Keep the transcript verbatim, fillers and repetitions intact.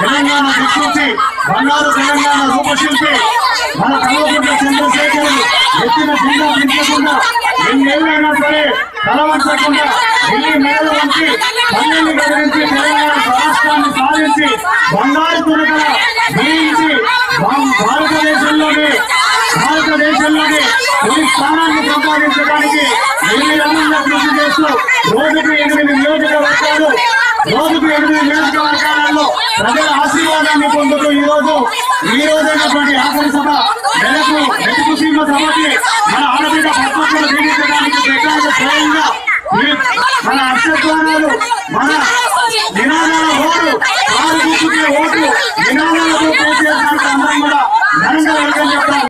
తెలంగాణ గుర్తించి బంగారు తెలంగాణ రూపశిల్పి మన కల్వకుంట్ల చంద్రశేఖర్ ఎత్తిన జెండా దించకుండా ఎన్నేళ్ళైనా సరే తలవంచకుండా ఢిల్లీ మేడలు వంచి పన్నెండు గదిలించి తెలంగాణ రాష్ట్రాన్ని సాధించి బంగారు తునకల జయించి భారతదేశంలోనే భారతదేశంలోనే తొలి స్థానాన్ని సంపాదించడానికి నిర్విరామంగా కృషి చేస్తూ రోజుకు ఎనిమిది నియోజకవర్గాలు రోజుకు ఎనిమిది నియోజకవర్గాలలో ప్రజల ఆశీర్వాదాన్ని పొందుతూ ఈ రోజు ఈ రోజైనటువంటి ఆఖరి సభ